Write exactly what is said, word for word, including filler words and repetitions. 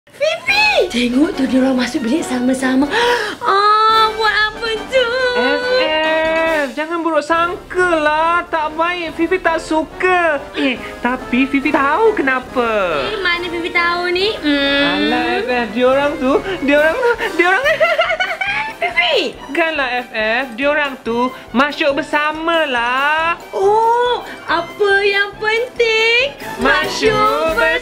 Fifi! Tengok tu dia orang masuk bilik sama-sama. Oh, buat apa tu? F F, jangan buruk sangka lah. Tak baik. Fifi tak suka. Eh, tapi Fifi tahu kenapa. Eh, mana Fifi tahu ni? Hmm. Alah F F, dia orang tu, dia orang tu, dia orang Fifi! Bukanlah F F, dia orang tu masuk bersamalah. Oh, apa yang penting? Masuk bersama.